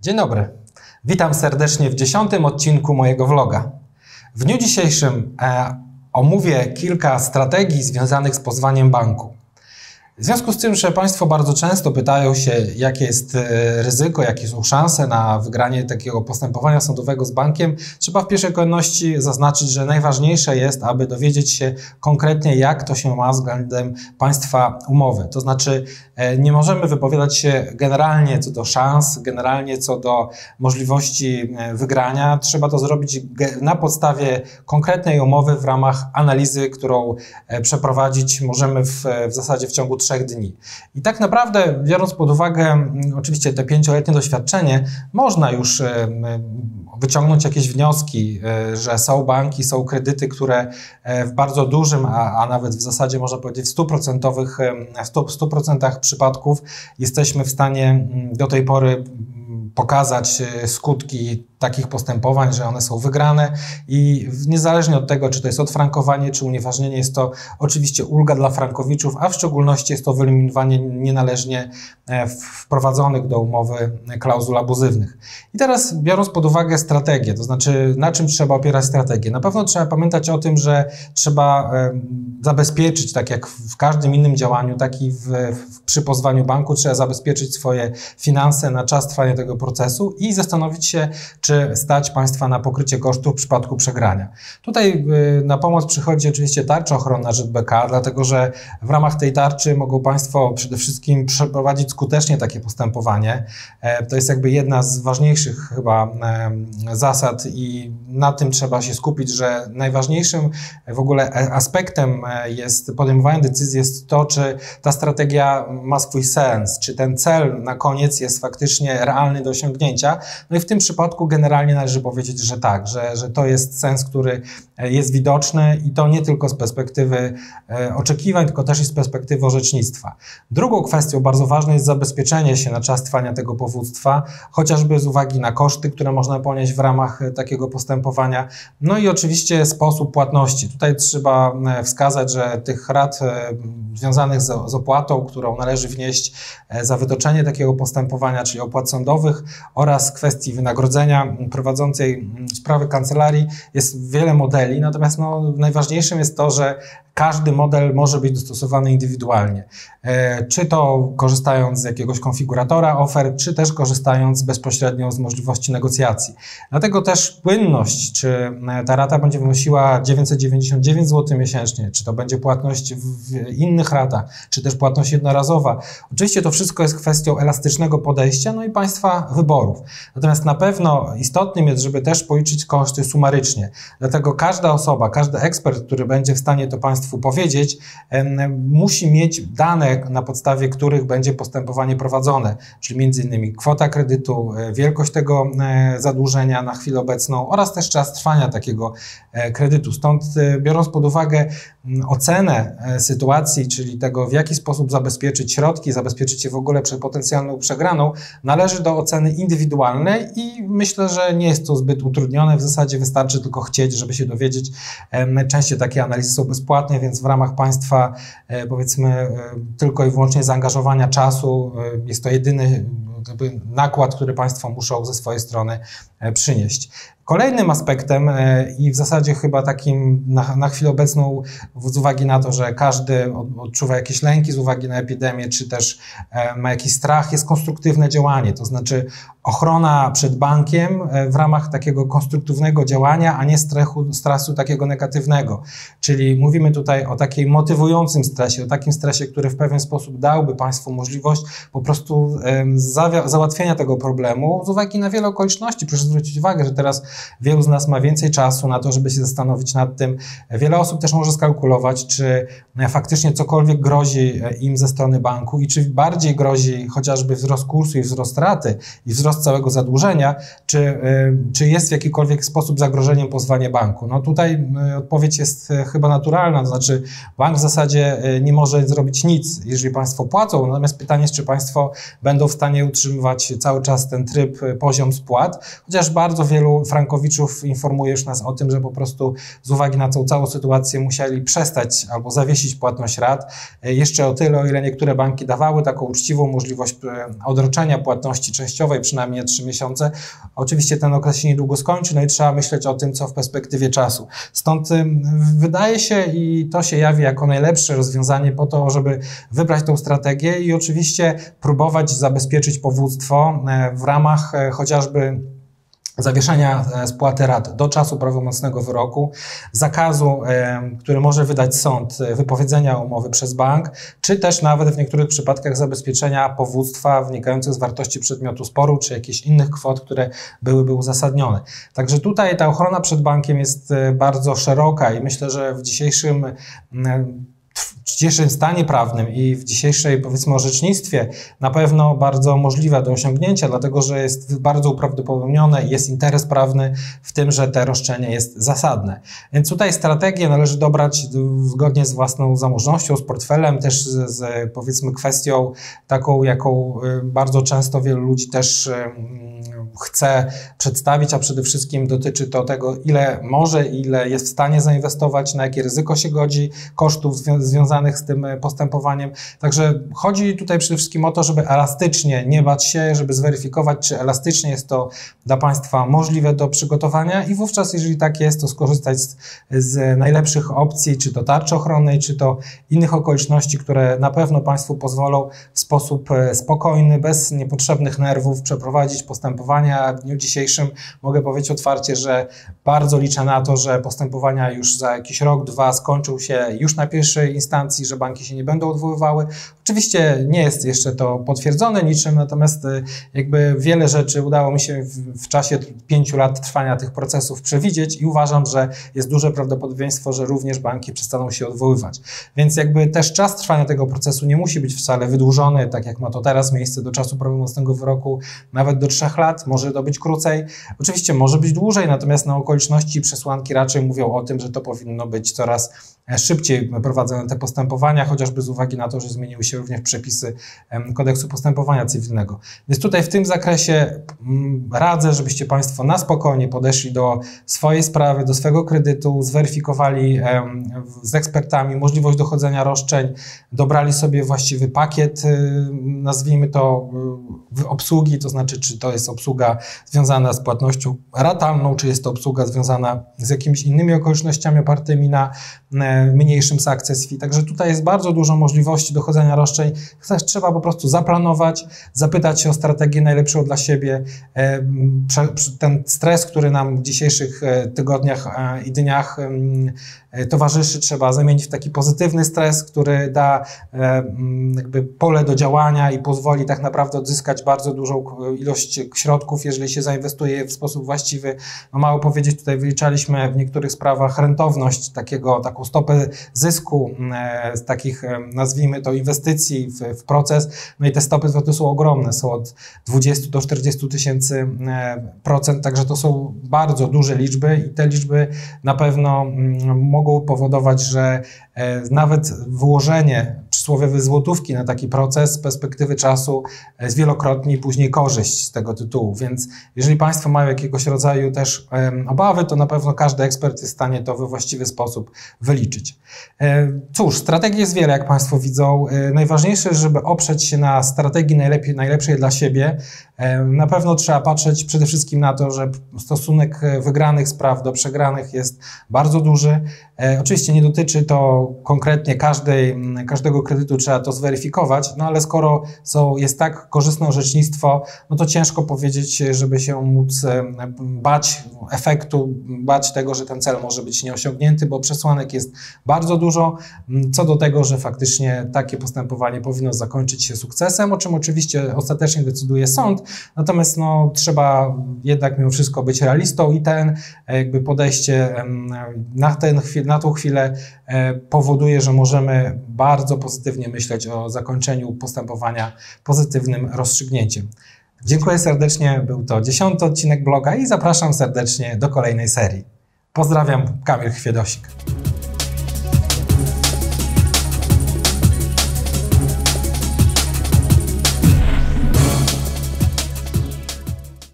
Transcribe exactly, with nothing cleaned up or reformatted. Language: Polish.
Dzień dobry, witam serdecznie w dziesiątym odcinku mojego vloga. W dniu dzisiejszym e, omówię kilka strategii związanych z pozwaniem banku. W związku z tym, że Państwo bardzo często pytają się, jakie jest ryzyko, jakie są szanse na wygranie takiego postępowania sądowego z bankiem, trzeba w pierwszej kolejności zaznaczyć, że najważniejsze jest, aby dowiedzieć się konkretnie, jak to się ma względem Państwa umowy. To znaczy, nie możemy wypowiadać się generalnie co do szans, generalnie co do możliwości wygrania. Trzeba to zrobić na podstawie konkretnej umowy w ramach analizy, którą przeprowadzić możemy w, w zasadzie w ciągu trzech dni. I tak naprawdę, biorąc pod uwagę oczywiście te pięcioletnie doświadczenie, można już wyciągnąć jakieś wnioski, że są banki, są kredyty, które w bardzo dużym, a, a nawet w zasadzie można powiedzieć w stuprocentowych, w stu procentach przypadków jesteśmy w stanie do tej pory pokazać skutki takich postępowań, że one są wygrane i niezależnie od tego, czy to jest odfrankowanie, czy unieważnienie, jest to oczywiście ulga dla frankowiczów, a w szczególności jest to wyeliminowanie nienależnie wprowadzonych do umowy klauzul abuzywnych. I teraz biorąc pod uwagę strategię, to znaczy na czym trzeba opierać strategię? Na pewno trzeba pamiętać o tym, że trzeba zabezpieczyć, tak jak w każdym innym działaniu, tak i w, w, przy pozwaniu banku trzeba zabezpieczyć swoje finanse na czas trwania tego procesu i zastanowić się, czy czy stać Państwa na pokrycie kosztów w przypadku przegrania. Tutaj na pomoc przychodzi oczywiście tarcza ochronna Ż B K, dlatego że w ramach tej tarczy mogą Państwo przede wszystkim przeprowadzić skutecznie takie postępowanie. To jest jakby jedna z ważniejszych chyba zasad i na tym trzeba się skupić, że najważniejszym w ogóle aspektem jest podejmowania decyzji jest to, czy ta strategia ma swój sens, czy ten cel na koniec jest faktycznie realny do osiągnięcia. No i w tym przypadku generalnie należy powiedzieć, że tak, że, że to jest sens, który jest widoczny i to nie tylko z perspektywy oczekiwań, tylko też i z perspektywy orzecznictwa. Drugą kwestią bardzo ważną jest zabezpieczenie się na czas trwania tego powództwa, chociażby z uwagi na koszty, które można ponieść w ramach takiego postępowania, no i oczywiście sposób płatności. Tutaj trzeba wskazać, że tych rat związanych z, z opłatą, którą należy wnieść za wytoczenie takiego postępowania, czyli opłat sądowych oraz kwestii wynagrodzenia prowadzącej sprawy kancelarii jest wiele modeli, natomiast no, najważniejszym jest to, że każdy model może być dostosowany indywidualnie. E, czy to korzystając z jakiegoś konfiguratora ofert, czy też korzystając bezpośrednio z możliwości negocjacji. Dlatego też płynność, czy ta rata będzie wynosiła dziewięćset dziewięćdziesiąt dziewięć złotych miesięcznie, czy to będzie płatność w innych ratach, czy też płatność jednorazowa. Oczywiście to wszystko jest kwestią elastycznego podejścia, no i Państwa wyborów. Natomiast na pewno istotnym jest, żeby też policzyć koszty sumarycznie. Dlatego każda osoba, każdy ekspert, który będzie w stanie to Państwu powiedzieć, musi mieć dane, na podstawie których będzie postępowanie prowadzone, czyli między innymi kwota kredytu, wielkość tego zadłużenia na chwilę obecną oraz też czas trwania takiego kredytu. Stąd biorąc pod uwagę ocenę sytuacji, czyli tego, w jaki sposób zabezpieczyć środki, zabezpieczyć je w ogóle przed potencjalną przegraną, należy do oceny indywidualnej i myślę, że nie jest to zbyt utrudnione. W zasadzie wystarczy tylko chcieć, żeby się dowiedzieć. Najczęściej takie analizy są bezpłatne, więc w ramach Państwa, powiedzmy, tylko i wyłącznie zaangażowania czasu jest to jedyny jakby nakład, który Państwo muszą ze swojej strony przynieść. Kolejnym aspektem i w zasadzie chyba takim na, na chwilę obecną z uwagi na to, że każdy odczuwa jakieś lęki z uwagi na epidemię, czy też ma jakiś strach, jest konstruktywne działanie, to znaczy ochrona przed bankiem w ramach takiego konstruktywnego działania, a nie stresu, stresu takiego negatywnego. Czyli mówimy tutaj o takiej motywującym stresie, o takim stresie, który w pewien sposób dałby Państwu możliwość po prostu załatwienia tego problemu z uwagi na wiele okoliczności. Proszę zwrócić uwagę, że teraz wielu z nas ma więcej czasu na to, żeby się zastanowić nad tym. Wiele osób też może skalkulować, czy faktycznie cokolwiek grozi im ze strony banku i czy bardziej grozi chociażby wzrost kursu i wzrost raty i wzrost całego zadłużenia, czy, czy jest w jakikolwiek sposób zagrożeniem pozwanie banku. No tutaj odpowiedź jest chyba naturalna, to znaczy bank w zasadzie nie może zrobić nic, jeżeli Państwo płacą, natomiast pytanie jest, czy Państwo będą w stanie utrzymywać cały czas ten tryb, poziom spłat, chociaż też bardzo wielu frankowiczów informuje już nas o tym, że po prostu z uwagi na tą całą sytuację musieli przestać albo zawiesić płatność rat. Jeszcze o tyle, o ile niektóre banki dawały taką uczciwą możliwość odroczenia płatności częściowej, przynajmniej trzy miesiące. Oczywiście ten okres się niedługo skończy, no i trzeba myśleć o tym, co w perspektywie czasu. Stąd wydaje się i to się jawi jako najlepsze rozwiązanie po to, żeby wybrać tą strategię i oczywiście próbować zabezpieczyć powództwo w ramach chociażby zawieszenia spłaty rat do czasu prawomocnego wyroku, zakazu, który może wydać sąd, wypowiedzenia umowy przez bank, czy też nawet w niektórych przypadkach zabezpieczenia powództwa wynikających z wartości przedmiotu sporu, czy jakichś innych kwot, które byłyby uzasadnione. Także tutaj ta ochrona przed bankiem jest bardzo szeroka i myślę, że w dzisiejszym w dzisiejszym stanie prawnym i w dzisiejszej, powiedzmy, orzecznictwie na pewno bardzo możliwe do osiągnięcia, dlatego że jest bardzo uprawdopodobnione i jest interes prawny w tym, że to roszczenie jest zasadne. Więc tutaj strategię należy dobrać zgodnie z własną zamożnością, z portfelem, też z, z powiedzmy kwestią taką, jaką bardzo często wielu ludzi też chce przedstawić, a przede wszystkim dotyczy to tego, ile może, ile jest w stanie zainwestować, na jakie ryzyko się godzi, kosztów zwią związanych z tym postępowaniem. Także chodzi tutaj przede wszystkim o to, żeby elastycznie nie bać się, żeby zweryfikować, czy elastycznie jest to dla Państwa możliwe do przygotowania i wówczas, jeżeli tak jest, to skorzystać z, z najlepszych opcji, czy to tarczy ochronnej, czy to innych okoliczności, które na pewno Państwu pozwolą w sposób spokojny, bez niepotrzebnych nerwów przeprowadzić postępowanie. A w dniu dzisiejszym mogę powiedzieć otwarcie, że bardzo liczę na to, że postępowania już za jakiś rok, dwa skończą się już na pierwszej instancji, że banki się nie będą odwoływały. Oczywiście nie jest jeszcze to potwierdzone niczym, natomiast jakby wiele rzeczy udało mi się w, w czasie pięciu lat trwania tych procesów przewidzieć i uważam, że jest duże prawdopodobieństwo, że również banki przestaną się odwoływać. Więc jakby też czas trwania tego procesu nie musi być wcale wydłużony, tak jak ma to teraz miejsce do czasu prawomocnego wyroku, nawet do trzech lat. Może to być krócej, oczywiście może być dłużej, natomiast na okoliczności i przesłanki raczej mówią o tym, że to powinno być coraz szybciej prowadzone te postępowania, chociażby z uwagi na to, że zmieniły się również przepisy kodeksu postępowania cywilnego. Więc tutaj w tym zakresie radzę, żebyście Państwo na spokojnie podeszli do swojej sprawy, do swojego kredytu, zweryfikowali z ekspertami możliwość dochodzenia roszczeń, dobrali sobie właściwy pakiet, nazwijmy to obsługi, to znaczy czy to jest obsługa związana z płatnością ratalną, czy jest to obsługa związana z jakimiś innymi okolicznościami opartymi na mniejszym success fee. Także tutaj jest bardzo dużo możliwości dochodzenia roszczeń. Trzeba po prostu zaplanować, zapytać się o strategię najlepszą dla siebie. Ten stres, który nam w dzisiejszych tygodniach i dniach towarzyszy, trzeba zamienić w taki pozytywny stres, który da jakby pole do działania i pozwoli tak naprawdę odzyskać bardzo dużą ilość środków, jeżeli się zainwestuje w sposób właściwy. No mało powiedzieć, tutaj wyliczaliśmy w niektórych sprawach rentowność, takiego, taką stopę zysku z takich, nazwijmy to, inwestycji w, w proces. No i te stopy zwrotu są ogromne, są od dwudziestu do czterdziestu tysięcy procent, także to są bardzo duże liczby i te liczby na pewno mogą powodować, że nawet wyłożenie przysłowiowej złotówki na taki proces z perspektywy czasu zwielokrotni później korzyść z tego tytułu. Więc jeżeli Państwo mają jakiegoś rodzaju też obawy, to na pewno każdy ekspert jest w stanie to we właściwy sposób wyliczyć. Cóż, strategii jest wiele, jak Państwo widzą. Najważniejsze, żeby oprzeć się na strategii najlepiej, najlepszej dla siebie. Na pewno trzeba patrzeć przede wszystkim na to, że stosunek wygranych spraw do przegranych jest bardzo duży. Oczywiście nie dotyczy to konkretnie każdej, każdego kredytu, trzeba to zweryfikować, no ale skoro są, jest tak korzystne orzecznictwo, no to ciężko powiedzieć, żeby się móc bać efektu, bać tego, że ten cel może być nieosiągnięty, bo przesłanek jest bardzo dużo, co do tego, że faktycznie takie postępowanie powinno zakończyć się sukcesem, o czym oczywiście ostatecznie decyduje sąd, natomiast no, trzeba jednak mimo wszystko być realistą i ten jakby podejście na, ten, na tą chwilę powoduje, że możemy bardzo pozytywnie myśleć o zakończeniu postępowania pozytywnym rozstrzygnięciem. Dziękuję serdecznie, był to dziesiąty odcinek bloga i zapraszam serdecznie do kolejnej serii. Pozdrawiam, Kamil Chwiedosik.